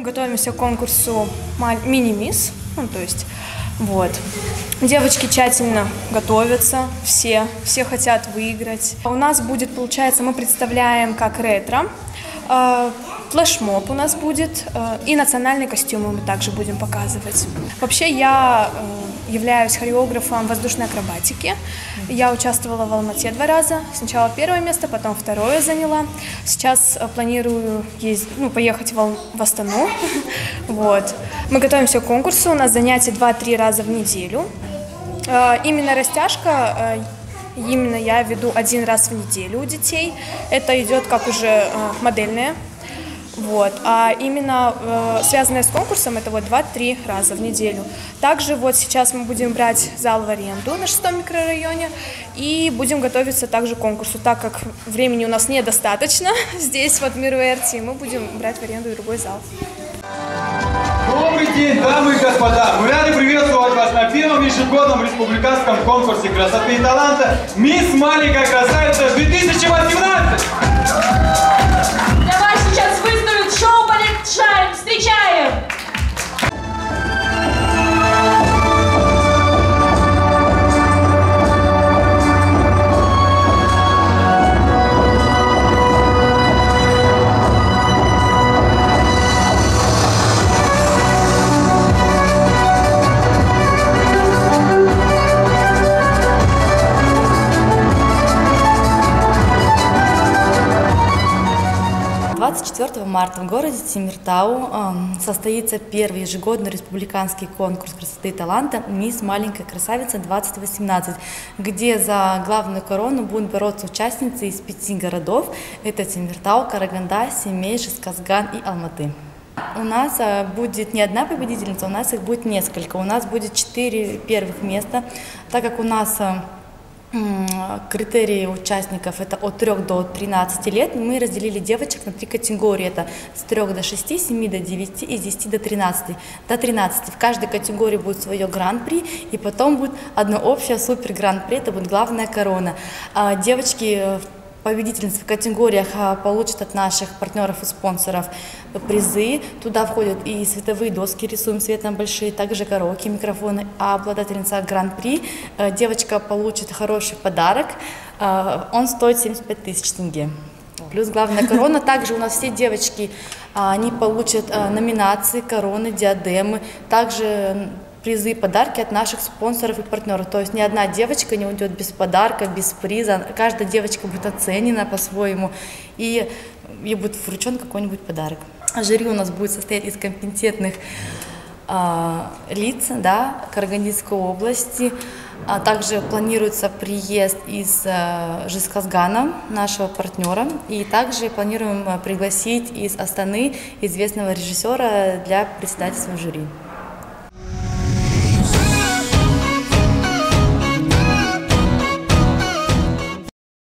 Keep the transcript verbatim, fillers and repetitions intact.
готовимся к конкурсу мини-мисс, ну, то есть, вот. Девочки тщательно готовятся, все, все хотят выиграть. У нас будет, получается, мы представляем как ретро, э, флешмоб у нас будет, э, и национальные костюмы мы также будем показывать. Вообще я э, являюсь хореографом воздушной акробатики. Я участвовала в Алмате два раза. Сначала первое место, потом второе заняла. Сейчас э, планирую ездить, ну, поехать в, в Астану. Вот. Мы готовимся к конкурсу, у нас занятия два-три раза в неделю. Э, именно растяжка, э, именно я веду один раз в неделю у детей. Это идет как уже э, модельная. Вот. А именно э, связанное с конкурсом, это вот два-три раза в неделю. Также вот сейчас мы будем брать зал в аренду на шестом микрорайоне и будем готовиться также к конкурсу, так как времени у нас недостаточно здесь, вот в Мируэрти, мы будем брать в аренду другой зал. Добрый день, дамы и господа! Мы рады приветствовать вас на первом ежегодном республиканском конкурсе красоты и таланта «Мисс Маленькая красавица две тысячи восемнадцать». Для вас сейчас выступит шоу «Балет Шайн». Встречаем! двадцать четвёртого марта в городе Темиртау э, состоится первый ежегодный республиканский конкурс красоты и таланта «Мисс Маленькая красавица-двадцать восемнадцать», где за главную корону будут бороться участницы из пяти городов. Это Темиртау, Караганда, Семей, Жезказган и Алматы. У нас э, будет не одна победительница, у нас их будет несколько. У нас будет четыре первых места, так как у нас э, критерии участников это от трёх до тринадцати лет. Мы разделили девочек на три категории. Это с трёх до шести, с семи до девяти и с десяти до тринадцати. До тринадцати. В каждой категории будет свое гран-при, и потом будет одно общее супер гран-при, это будет главная корона. Девочки победительницы в категориях получат от наших партнеров и спонсоров призы. Туда входят и световые доски, рисуем светом большие, также караоке, микрофоны. А обладательница гран-при, девочка получит хороший подарок, он стоит семьдесят пять тысяч тенге. Плюс главная корона. Также у нас все девочки, они получат номинации, короны, диадемы, также призы, подарки от наших спонсоров и партнеров. То есть ни одна девочка не уйдет без подарка, без приза. Каждая девочка будет оценена по-своему, и ей будет вручен какой-нибудь подарок. Жюри у нас будет состоять из компетентных э, лиц, да, Карагандинской области. А также планируется приезд из э, Жезказгана, нашего партнера. И также планируем пригласить из Астаны известного режиссера для председательства жюри.